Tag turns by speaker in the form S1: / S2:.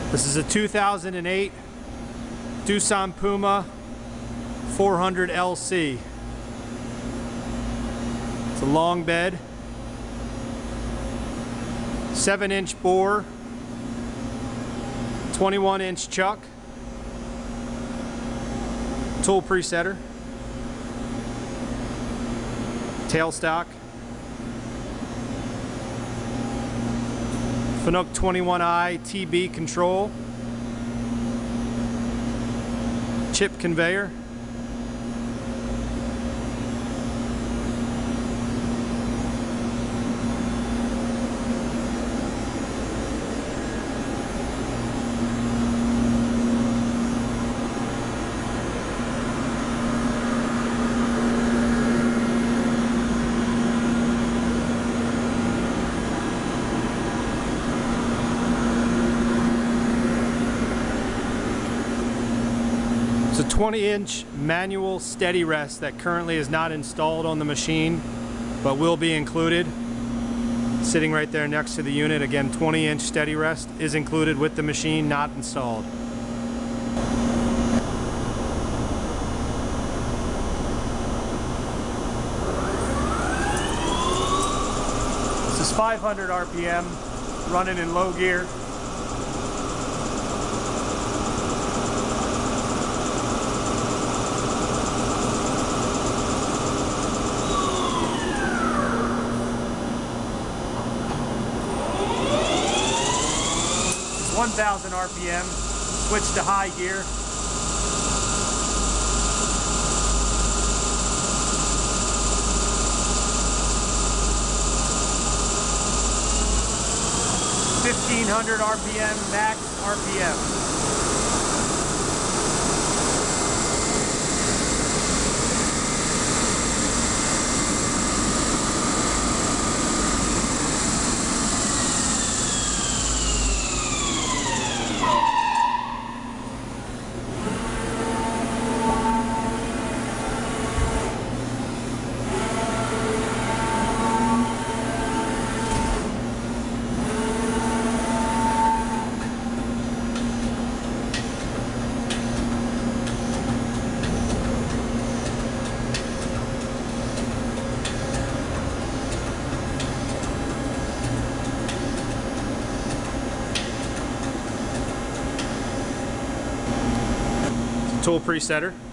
S1: This is a 2008 Doosan Puma 400Lc. It's a long bed, 7-inch bore, 21-inch chuck, tool presetter, tailstock, Fanuc 21i TB control, chip conveyor, it's a 20-inch manual steady rest that currently is not installed on the machine, but will be included. Sitting right there next to the unit. Again, 20-inch steady rest is included with the machine, not installed. This is 500 RPM, running in low gear. It's 1000 RPM, switch to high gear. $1,500 RPM, max RPM. Tool presetter.